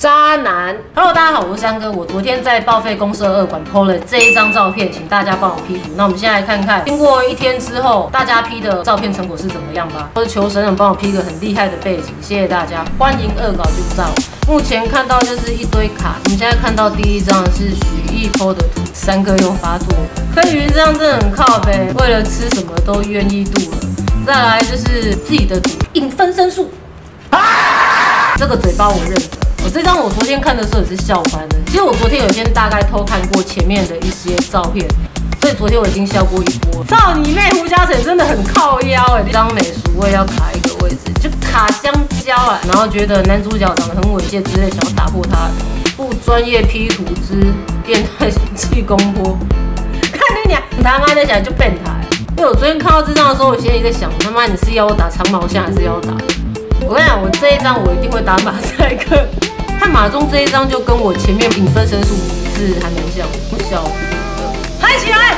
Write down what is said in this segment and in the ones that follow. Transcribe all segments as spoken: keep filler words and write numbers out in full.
渣男 ，Hello， 大家好，我是三哥。我昨天在报废公社二馆 po 了这一张照片，请大家帮我 P 图。那我们现在来看看，经过一天之后，大家 P 的照片成果是怎么样吧？或者求神人帮我 P 个很厉害的背景，谢谢大家。欢迎恶搞就照。目前看到就是一堆卡，我们现在看到第一张是许艺 po 的图，三哥又发作。柯宇这样真的很靠北，为了吃什么都愿意度了。再来就是自己的图，引分身术。啊！这个嘴巴我认得。 我这张我昨天看的时候也是笑翻了。其实我昨天有先大概偷看过前面的一些照片，所以昨天我已经笑过一波。操你妹！胡嘉诚真的很靠腰哎、欸，这张美术我也要卡一个位置，就卡香蕉啊。然后觉得男主角长得很猥亵之类，想要打破他不专业 P 图之变态性气功波。看你俩，你他妈的起来就变态。因为我昨天看到这张的时候，我心里在想，他妈你是要我打长毛象还是要我打？我跟你讲，我这一张我一定会打马赛克。 看马中这一张就跟我前面引分身术是还蛮像，不小嗨起来，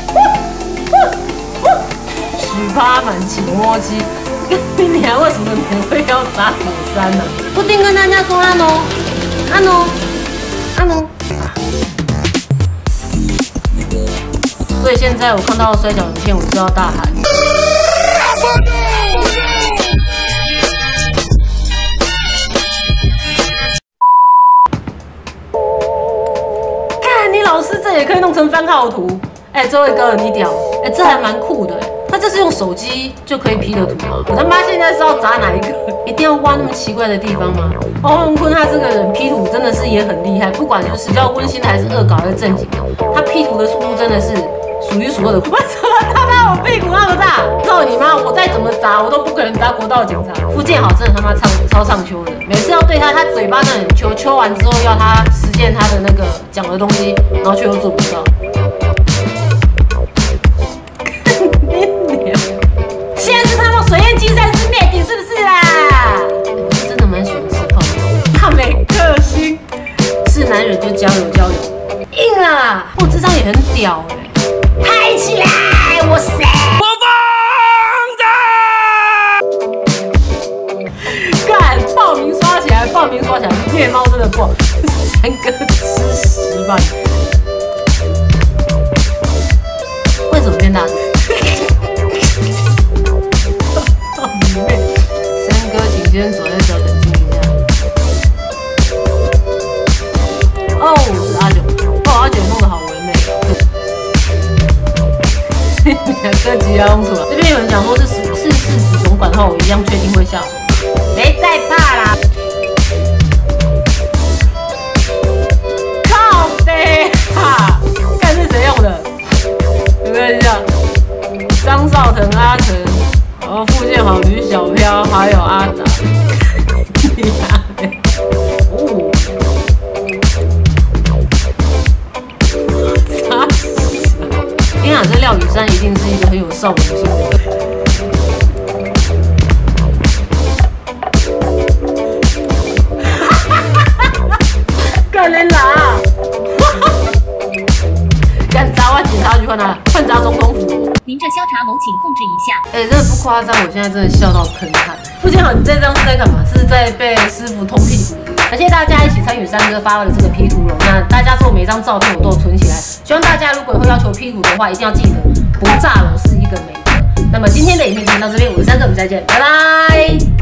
许趴满请摸鸡，你还为什么你会要打火山呢？布丁跟大家说安喏，安喏，安喏。所以现在我看到摔跤影片，我就要大喊。 老师，这也可以弄成番号图。哎、欸，这位哥你屌！哎、欸，这还蛮酷的哎。他这是用手机就可以 P 的图吗？我他妈现在是要砸哪一个？一定要挖那么奇怪的地方吗？欧文坤他这个人 P 图真的是也很厉害，不管就是叫温馨的还是恶搞还是正经的，他 P 图的速度真的是数一数二的快。为什么他妈我屁股那么大？操你妈！我再怎么砸，我都不可能砸国道警察。福建好真的他妈唱超唱秋的，每次要对他，他嘴巴真的很秋，秋完之后要他实践他的那个讲的东西，然后却又做不到。现在是他们水燕金山是灭顶是不是啦？我是真的蛮喜欢吃泡面，他没个性，是男人就交流交流，硬啊！我这张也很屌哎、欸，嗨起来，我谁？我疯的！干，报名刷起来，报名刷起来，虐猫真的不好，三哥吃屎吧！为什么变大声？三哥，请先走在这，冷静一下。哦，是阿九，哦，阿九弄得好唯美。哥吉拉用出来，这边有人讲说是是是是死总管号，我一样确定会下手，没在怕啦。靠北哈，看是谁用的？有没有印象？张少腾、阿成。 然后附件好女小飘，还有阿达，厉害！哦，傻死了！天啊，这廖宇山一定是一个很有少女心的人。干人啦！干砸完警察局换哪？换砸总统府。 您这消查某，请控制一下。 哎、欸，真的不夸张，我现在真的笑到喷汗。傅建豪，你这张是在干嘛？是在被师傅捅屁股？感谢大家一起参与三哥发的这个 P 图了。那大家做每张照片我都有存起来，希望大家如果以后要求 P 图的话，一定要记得不炸楼是一个美德。那么今天的影片就到这边，我是三哥，我们再见，拜拜。